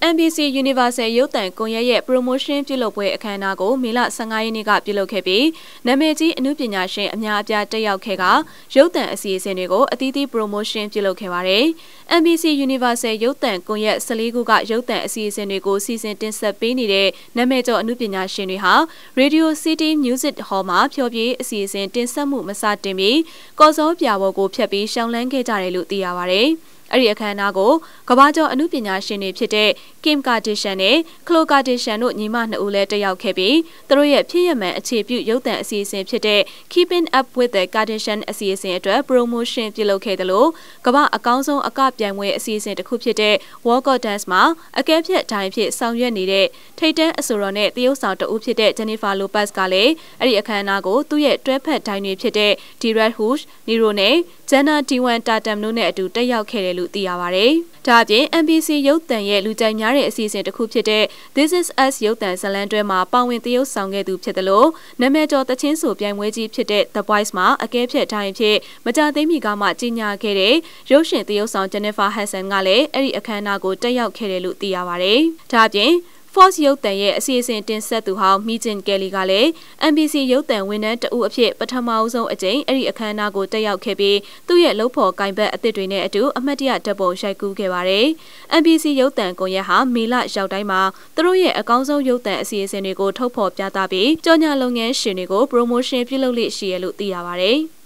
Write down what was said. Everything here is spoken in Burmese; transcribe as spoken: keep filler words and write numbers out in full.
M B C Universal ရုပ်သံကွန်ရက်ရဲ့ promotion ပြုလုပ်ပွဲအခမ်းအနားကိုမေလဆယ့်ငါရက်နေ့ကပြုလုပ်ခဲ့ပြီးနာမည်ကြီးအနုပညာရှင်အများအပြားတက်ရောက်ခဲ့ကရုပ်သံအစီအစဉ်တွေကိုအသီးသီး promotion ပြုလုပ်ခဲ့ပါတယ်။ M B C Universal ရုပ်သံကွန်ရက်ဆယ့်လေးခုကရုပ်သံအစီအစဉ်တွေကိုစီစဉ်တင်ဆက်ပေးနေတဲ့နာမည်ကျော်အနုပညာရှင်တွေဟာ Radio City Music Hall မှာဖျော်ဖြေအစီအစဉ်တင်ဆက်မှုမစတင်ပြီးကော်စောပြာပေါ်ကိုဖျက်ပြီးရှောင်းလန်းခဲ့ကြတယ်လို့သိရပါတယ်။အဲ့ဒီအခမ်းအနားကိုကမ္ဘာကျော်အနုပညာရှင်တွေဖြစ်တဲ့ Kim Kardashian နဲ့ Khloe Kardashian တို့ညီမနှစ်ဦးလည်းတက်ရောက်ခဲ့ပြီးသူတို့ရဲ့ဖြစ်ရမှန်အခြေပြုရုပ်သံအစီအစဉ်ဖြစ်တဲ့ Keeping Up with the Kardashian အစီအစဉ်အတွက် promotion ပြုလုပ်ခဲ့တယ်လို့ကမ္ဘာအကောင်းဆုံးအကပြိုင်ပွဲအစီအစဉ်တစ်ခုဖြစ်တဲ့ Walk of Dance မှာအကဲဖြတ်တိုင်းဖြစ်ဆောင်ရွက်နေတဲ့ထိပ်တန်းအဆိုတော်နဲ့သရုပ်ဆောင်တဦးဖြစ်တဲ့ Jennifer Lopez ကလည်းအဲ့ဒီအခမ်းအနားကိုသူ့ရဲ့တွဲဖက်တိုင်းတွေဖြစ်တဲ့ D-Red Hush, Niro နဲ့ Jenna Dewan Tatum တို့နဲ့အတူတက်ရောက်ခဲ့တယ်လို့သိရပါတယ်။ဒါအပြင် M B C ရုပ်သံရဲ့လူကြိုက်များတဲ့အစီအစဉ်တစ်ခုဖြစ်တဲ့ This Is Us ရုပ်သံဇာတ်လမ်းတွဲမှာပါဝင်သရုပ်ဆောင်ခဲ့သူဖြစ်တယ်လို့နာမည်ကျော်သချင်းဆိုပြိုင်ပွဲကြီးဖြစ်တဲ့ The Voice မှာအကဲဖြတ်တိုင်းဖြစ်မကြသိမီကမှကြီးညာခဲ့တဲ့ရုပ်ရှင်သရုပ်ဆောင် Jennifer Hudson ကလည်းအဲ့ဒီအခမ်းအနားကိုတက်ရောက်ခဲ့တယ်လို့သိရပါတယ်။ဒါအပြင်Fox ရုပ်သံရဲ့အစီအစဉ်တင်ဆက်သူဟောင်း Megyn Kelly ကလည်း M B C ရုပ်သံဝန်ထမ်းတဦးအဖြစ်ပထမဆုံးအကြိမ်အဲ့ဒီအခမ်းအနားကိုတက်ရောက်ခဲ့ပြီးသူ့ရဲ့လုပ်ဖော်ကိုင်ဘက်အသစ်တွေနဲ့အတူအမှတ်တရဓာတ်ပုံရိုက်ကူးခဲ့ပါတယ်။ M B C ရုပ်သံကွန်ရက်ဟာမေလရောက်တိုင်းမှာသူတို့ရဲ့အကောင်းဆုံးရုပ်သံအစီအစဉ်တွေကိုထုတ်ဖော်ပြသပြီးကြော်ညာလုပ်ငန်းရှင်တွေကို promotion ပြုလုပ်လိရှိရလို့သိရပါတယ်။